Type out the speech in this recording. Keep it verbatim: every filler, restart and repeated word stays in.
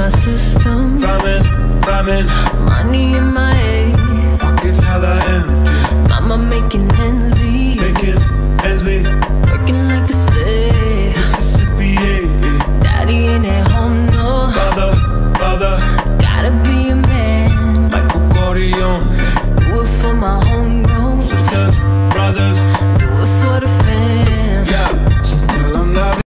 my system. Vibing, vibing, money in my head, pockets hella empty. mama making ends meet. Making ends meet.